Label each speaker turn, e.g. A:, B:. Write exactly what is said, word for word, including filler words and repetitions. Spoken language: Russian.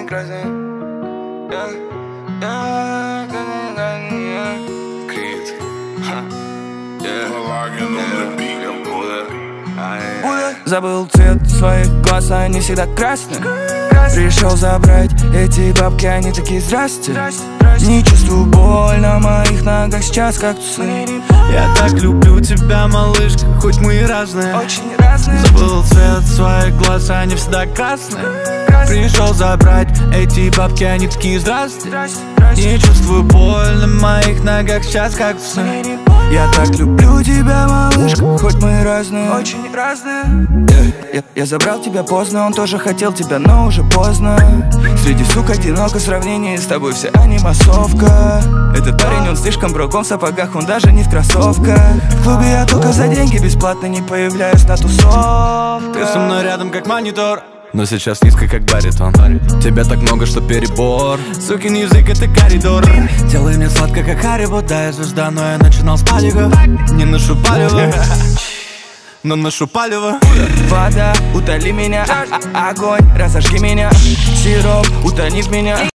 A: красный, красный. Yeah, yeah, красный, красный, yeah. Крит. Забыл цвет своих глаз, они всегда красные. Пришел забрать эти бабки, они такие здрасте. Не чувствую боль на моих ногах сейчас, как тусы.
B: Я так люблю тебя, малышка, хоть мы и разные.
A: Очень разные.
B: Забыл цвет своих глаз, они всегда красные. Пришел забрать эти бабки, они такие здрасте. Не чувствую боль на моих ногах сейчас, как тусы.
A: Я так люблю тебя, малышка, хоть мы и разные. Очень разные. yeah, я, я забрал тебя поздно, он тоже хотел тебя, но уже поздно. Среди сук одиноко, в сравнении с тобой вся они массовка. Этот парень, он слишком брок, он в сапогах, он даже не в кроссовках. В клубе я только за деньги, бесплатно не появляюсь на тусовках.
B: Ты со мной рядом, как монитор, но сейчас низко, как баритон. Тебя так много, что перебор. Сукин язык — это коридор. Делай мне сладко, как Харибо. Да, я звезда, но я начинал с палева. Не ношу палево, но ношу палево.
A: Вода, утоли меня, а -а огонь, разожги меня. Сироп, утони в меня.